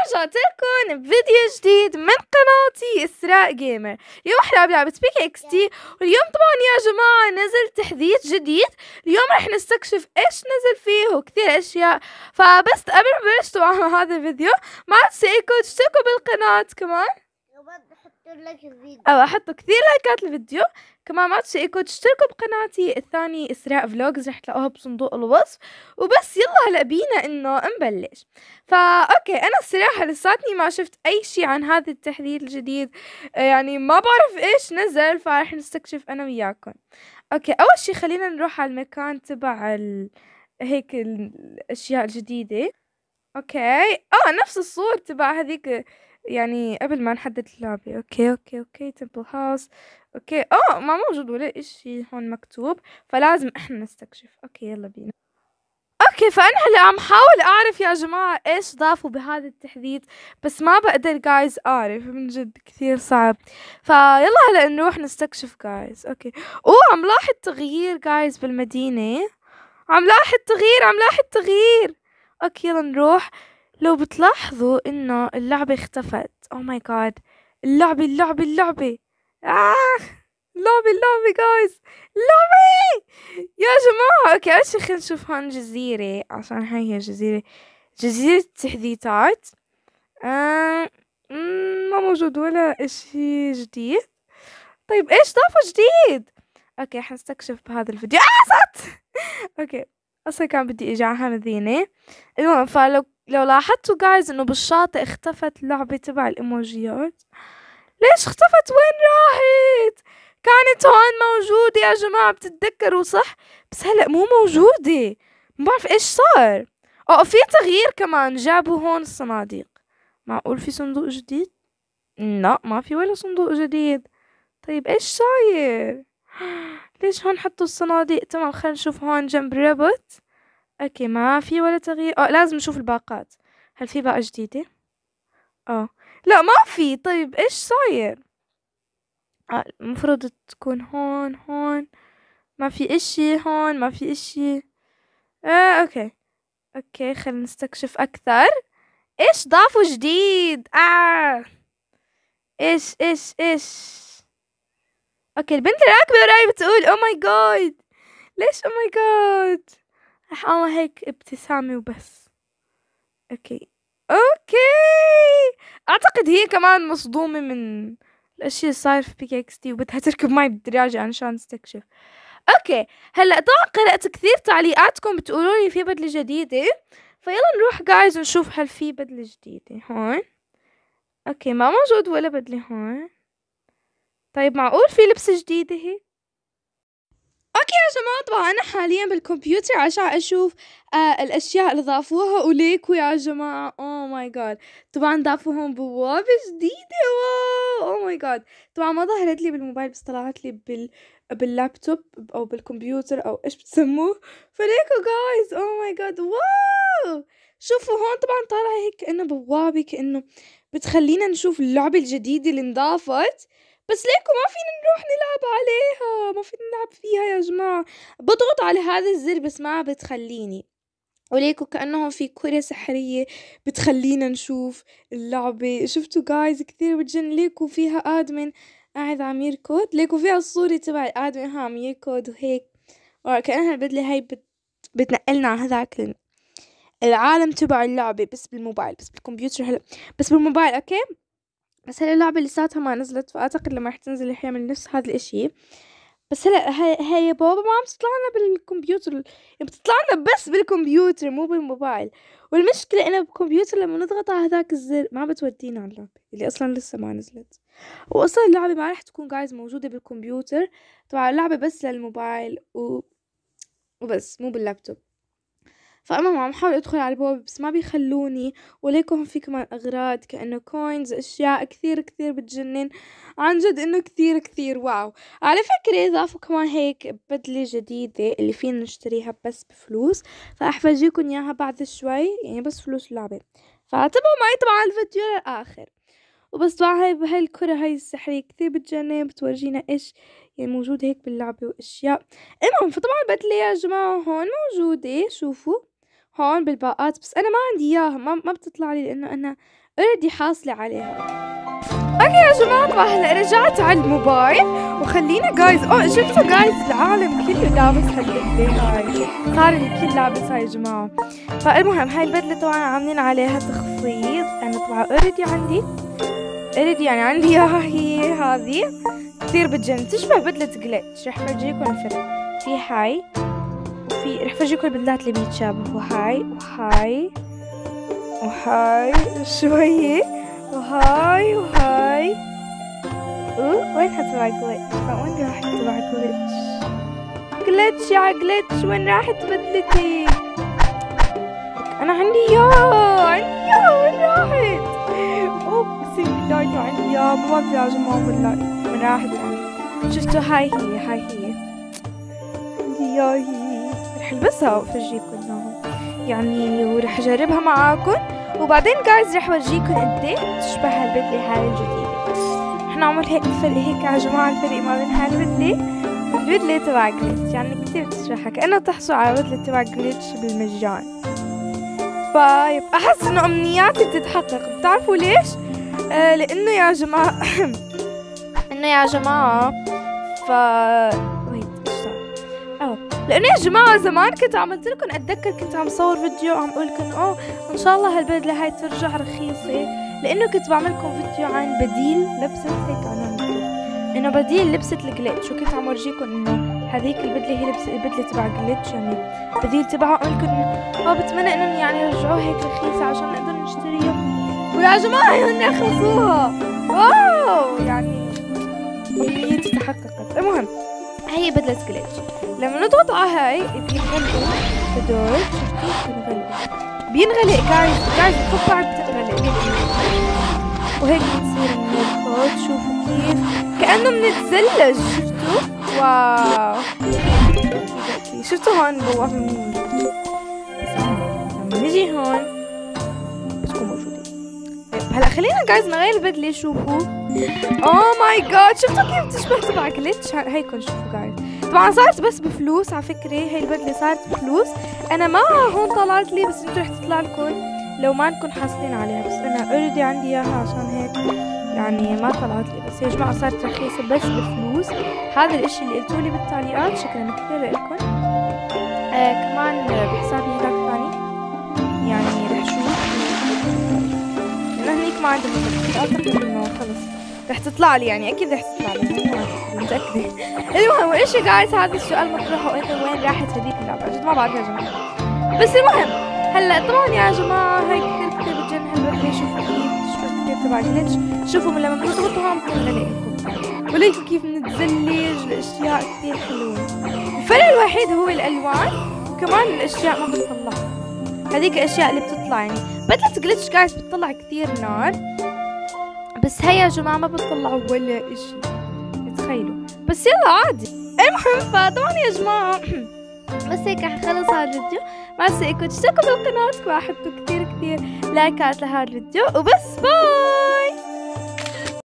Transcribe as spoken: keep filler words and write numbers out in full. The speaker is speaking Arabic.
رجعت لكم بفيديو جديد من قناتي إسراء جيمر. اليوم احنا بلعبة بيكي اكس تي، واليوم طبعا يا جماعة نزل تحديث جديد. اليوم رح نستكشف ايش نزل فيه وكثير اشياء. فبس قبل ما نبلش طبعا هذا الفيديو ما تنسوا تشتركوا بالقناة كمان، لك الفيديو او احطوا كثير لايكات الفيديو كمان. ما تنسوا تشتركوا بقناتي الثانية إسراء فلوجز، رح تلاقوها بصندوق الوصف. وبس يلا هلا بينا انه نبلش. فا اوكي، انا الصراحة لساتني ما شفت اي شي عن هذا التحديث الجديد، يعني ما بعرف ايش نزل، فرح نستكشف انا وياكم. اوكي، اول شي خلينا نروح على المكان تبع ال... هيك الاشياء الجديدة. اوكي، اه نفس الصور تبع هذيك يعني قبل ما نحدد اللعبة. اوكي اوكي اوكي تمبل هاوس. اوكي، اه ما موجود ولا اشي هون مكتوب، فلازم احنا نستكشف. اوكي يلا بينا. اوكي، فانا هلا عم حاول اعرف يا جماعة ايش ضافوا بهذا التحديث، بس ما بقدر جايز اعرف، من جد كثير صعب. فيلا هلا نروح نستكشف جايز. اوكي، اوه عم لاحظ تغيير جايز بالمدينة، عم لاحظ تغيير عم لاحظ تغيير. اوكي يلا نروح. لو بتلاحظوا انه اللعبة اختفت. او ماي جاد، اللعبة اللعبة اللعبة آه اللعبة اللعبة جايز، اللعبة يا جماعة. اوكي اول شي خلينا نشوف هون جزيرة، عشان هاي هي جزيرة، جزيرة تحديثات. آه مم، ما موجود ولا اشي جديد. طيب ايش ضافوا جديد؟ اوكي حنستكشف بهذا الفيديو. اه صوت اوكي، اصلا كان بدي اجي على هالمدينة. المهم، فلو لو لاحظتوا جايز انه بالشاطئ اختفت اللعبة تبع الايموجيات. ليش اختفت؟ وين راحت؟ كانت هون موجودة يا جماعة، بتتذكروا صح؟ بس هلأ مو موجودة، ما بعرف ايش صار. اه في تغيير كمان، جابوا هون الصناديق. معقول في صندوق جديد؟ لا ما في ولا صندوق جديد. طيب ايش صاير؟ ليش هون حطوا الصناديق؟ تمام، خلينا نشوف هون جنب ريبوت. اوكي ما في ولا تغيير. اه لازم نشوف الباقات، هل في باقة جديدة؟ اه لا ما في. طيب ايش صاير؟ آه المفروض تكون هون هون. ما في اشي هون، ما في اشي. اه اوكي اوكي خلينا نستكشف اكثر. ايش ضافوا جديد؟ اه ايش ايش ايش اوكي البنت الراكبة وراي بتقول او ماي جاد. ليش او ماي جاد؟ رح اعمل هيك ابتسامة وبس. اوكي اوكي، اعتقد هي كمان مصدومة من الاشياء اللي صاير في بيكي اكس تي، وبدها تركب معي بالدراجة عشان تستكشف. اوكي هلا طبعا قرأت كثير تعليقاتكم بتقولوا لي في بدلة جديدة، فيلا نروح جايز نشوف هل في بدلة جديدة هون. اوكي ما موجود ولا بدلة هون. طيب معقول في لبسة جديدة هيك؟ اوكي يا جماعة، طبعا انا حاليا بالكمبيوتر عشان اشوف آه الاشياء اللي ضافوها. وليكوا يا جماعة اوه ماي جاد، طبعا ضافوا هون بوابة جديدة. واو اوه ماي جاد، طبعا ما ظهرت لي بالموبايل بس طلعت لي بال باللابتوب او بالكمبيوتر او ايش بتسموه. فليكوا جايز اوه ماي جاد واو، شوفوا هون طبعا طالع هيك كأنه بوابة، كأنه بتخلينا نشوف اللعبة الجديدة اللي انضافت. بس ليكوا ما فينا نروح نلعب عليها، ما فينا نلعب فيها يا جماعة. بضغط على هذا الزر بس ما بتخليني. وليكوا كأنه في كرة سحرية بتخلينا نشوف اللعبة. شفتوا جايز كثير بتجن. ليكوا فيها آدمن قاعد عم يركض، ليكوا فيها الصورة تبع الآدمن ها عم يركض وهيك. كأنها البدلة هاي بت... بتنقلنا على هذاك العالم تبع اللعبة، بس بالموبايل، بس بالكمبيوتر هلا، بس بالموبايل. اوكي بس هلا اللعبة لساتها ما نزلت، فأعتقد لما رح تنزل رح يعمل نفس هذا الاشي. بس هلا هاي هاي بابا ما عم تطلع لنا بالكمبيوتر، يعني بتطلع لنا بس بالكمبيوتر مو بالموبايل. والمشكلة انه بالكمبيوتر لما نضغط على هذاك الزر ما بتودينا على اللعبة اللي اصلا لسه ما نزلت. واصلا اللعبة ما رح تكون جايز موجودة بالكمبيوتر، طبعا اللعبة بس للموبايل و... وبس مو باللابتوب. فانا عم حاول ادخل على البوابة بس ما بيخلوني. وليكم في كمان اغراض كأنه كوينز، اشياء كثير كثير بتجنن عن جد، انه كثير كثير واو. على فكرة اضافوا كمان هيك بدلة جديدة اللي فينا نشتريها بس بفلوس، فاحفاجيكم اياها بعد شوي، يعني بس فلوس اللعبة. فتابعوا معي طبعا الفيديو للاخر. وبس طبعا هاي بهاي الكرة هاي السحرية كثير بتجنن، بتورجينا ايش يعني موجود هيك باللعبة واشياء. المهم فطبعا البدلة يا جماعة هون موجودة، شوفوا هون بالباقات، بس انا ما عندي اياها، ما, ما بتطلع لي لانه انا اوريدي حاصلة عليها. اوكي يا جماعة، طبعا هلا رجعت على الموبايل وخلينا جايز اه شفتوا جايز العالم كله لابس هالبدلة هاي، صار الكل لابس هاي يا جماعة. فالمهم هاي البدلة طبعا عاملين عليها تخفيض، انا طبعا اوريدي عندي اوريدي يعني عندي اياها هي هذه كثير بتجنن، تشبه بدلة جليتش. رح فرجيكم الفرق، في هاي وفي رح فرجيكم البدلات اللي بيتشابهوا، هاي وهاي وهاي شوية وهاي وهاي. اوه وينها تبع جليتش؟ وين راحت تبع جليتش؟ جليتش يا جليتش وين راحت بدلتي؟ انا عندي اياها عندي اياها وين راحت؟ اوه بسم الله عندي اياها، ما في يا جماعة والله وين راحت يعني. شفتوا هاي هي هاي هي عندي اياها هي، رح البسها وافرجيكم اياها يعني، ورح اجربها معاكم وبعدين جايز رح ورجيكم قديه تشبه هالبدلة هاي الجديدة. رح نعمل هيك الفرق هيك يا جماعة، الفرق ما بين هالبدلة والبدلة تبع جليتش، يعني كتير بتشبهها، كأنه تحصلوا على بدلة تبع جليتش بالمجان. فيب أحس إنه أمنياتي بتتحقق، بتعرفوا ليش؟ آه لأنه يا جماعة إنه يا جماعة ف ويت إيش صار؟ أوه لأنه يا جماعة زمان كنت عملت لكم، أتذكر كنت عم صور فيديو عم أقول لكم أوه إن شاء الله هالبدلة هاي ترجع رخيصة، لأنه كنت بعملكم فيديو عن بديل لبسة هيك أنا مكتوب إنه بديل لبسة الجليتش، وكنت عم ورجيكم إنه هذيك البدلة هي لبسة البدلة تبع جليتش يعني بديل تبعها، أقول لكم إنه بتمنى إنهم يعني يرجعوها هيك رخيصة عشان نقدر نشتريها، ويا جماعة هن رخصوها. واو يعني أمنيتي تحققت. المهم هي بدلة جليتش، لما نضغط على هاي بينغلقوا هدول، شفتوا بينغلقوا بينغلق جايز جايز القبعة بتنغلق وهيك بتصير النرفات، شوفوا كيف كأنه بنتزلج، شفتوا؟ واو شفتوا هون جوا في المول، لما نجي هون بتكون موجودة. هلا خلينا جايز نغير البدلة، شوفوا اوه ماي جاد شفتوا كيف تشبه تبع جليتش؟ هيكم شوفوا جايز، طبعا صارت بس بفلوس على فكرة، هي البدلة صارت بفلوس، انا ما هون طلعت لي بس انتو رح تطلع لكم لو ما نكون حاصلين عليها، بس انا اوريدي عندي اياها عشان هيك يعني ما طلعت لي، بس يا جماعة صارت رخيصة بس بفلوس. هذا الاشي اللي قلتولي بالتعليقات شكرا كثير لكم. آه كمان بحسابي هداك الثاني يعني رح شوف لانه هنيك ما عندهم اعتقد انه خلص رح تطلع لي، يعني اكيد رح تطلع لي متأكدة. المهم ايش جايز هذا السؤال مطروح، وانه وين راحت هذيك اللعبة؟ جد ما بعرف يا جماعة، بس المهم هلا طبعا يا جماعة هاي كثير كثير بتجن هالبدلة، شوفوا كيف تشبه كثير تبع جليتش، شوفوا لما بنضغطوا هون بتنغلق لكم، وليكوا كيف بنتزلج، الاشياء كثير حلوة. الفرق الوحيد هو الالوان، وكمان الاشياء ما بتطلع، هذيك الاشياء اللي بتطلع يعني بدلة جليتش جايز بتطلع كثير نار، بس هي يا جماعة ما بتطلعوا ولا اشي، تخيلوا. بس يلا عادي. المهم فطبعا يا جماعة بس هيك رح خلص هذا الفيديو، ما تنسوا تشتركوا بالقناة وحطوا كثير كثير لايكات لهذا الفيديو، وبس باي.